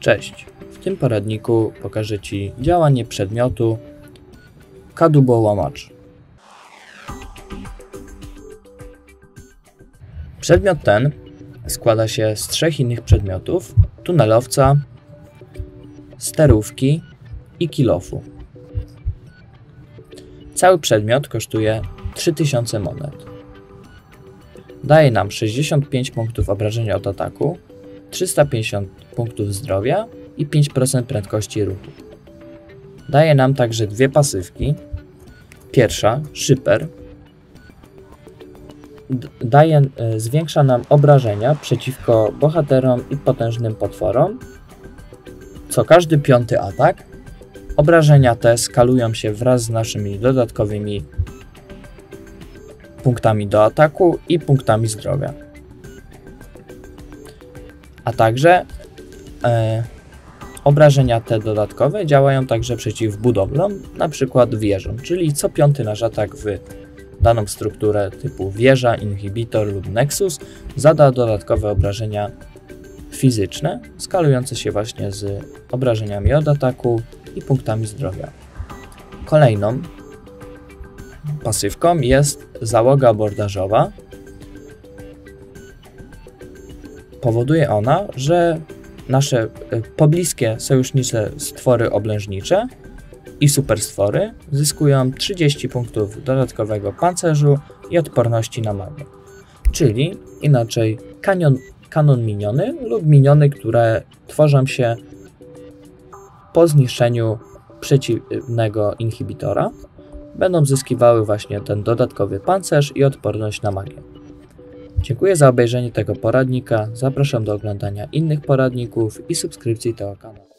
Cześć! W tym poradniku pokażę Ci działanie przedmiotu kadłubołamacz. Przedmiot ten składa się z 3 innych przedmiotów: tunelowca, sterówki i kilofu. Cały przedmiot kosztuje 3000 monet. Daje nam 65 punktów obrażenia od ataku, 350 punktów zdrowia i 5% prędkości ruchu. Daje nam także 2 pasywki. Pierwsza, szyper, zwiększa nam obrażenia przeciwko bohaterom i potężnym potworom. Co każdy 5. atak. Obrażenia te skalują się wraz z naszymi dodatkowymi punktami do ataku i punktami zdrowia. A także obrażenia te dodatkowe działają także przeciw budowlom, np. wieżom, czyli co 5. nasz atak w daną strukturę typu wieża, inhibitor lub nexus zada dodatkowe obrażenia fizyczne, skalujące się właśnie z obrażeniami od ataku i punktami zdrowia. Kolejną pasywką jest załoga abordażowa. Powoduje ona, że nasze pobliskie sojusznicze stwory oblężnicze i superstwory zyskują 30 punktów dodatkowego pancerzu i odporności na magię. Czyli inaczej kanon miniony lub miniony, które tworzą się po zniszczeniu przeciwnego inhibitora, będą zyskiwały właśnie ten dodatkowy pancerz i odporność na magię. Dziękuję za obejrzenie tego poradnika, zapraszam do oglądania innych poradników i subskrypcji tego kanału.